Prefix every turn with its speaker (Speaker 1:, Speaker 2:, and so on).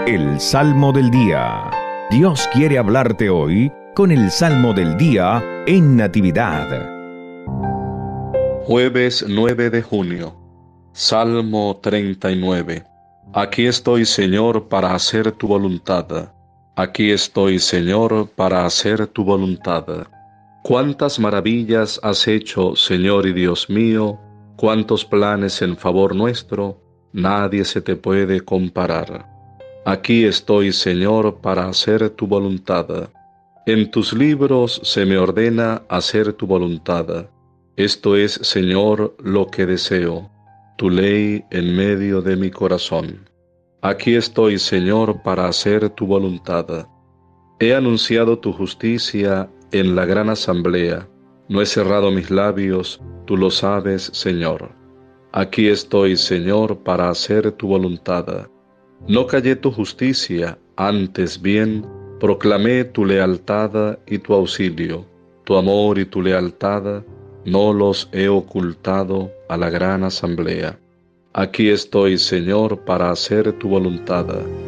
Speaker 1: El Salmo del Día. Dios quiere hablarte hoy con el Salmo del Día en Natividad.
Speaker 2: Jueves 9 de junio. Salmo 39. Aquí estoy, Señor, para hacer tu voluntad. Aquí estoy, Señor, para hacer tu voluntad. Cuántas maravillas has hecho, Señor y Dios mío, cuántos planes en favor nuestro, nadie se te puede comparar. Aquí estoy, Señor, para hacer tu voluntad. En tus libros se me ordena hacer tu voluntad. Esto es, Señor, lo que deseo, tu ley en medio de mi corazón. Aquí estoy, Señor, para hacer tu voluntad. He anunciado tu justicia en la gran asamblea. No he cerrado mis labios, tú lo sabes, Señor. Aquí estoy, Señor, para hacer tu voluntad. No callé tu justicia, antes bien, proclamé tu lealtad y tu auxilio. Tu amor y tu lealtad no los he ocultado a la gran asamblea. Aquí estoy, Señor, para hacer tu voluntad.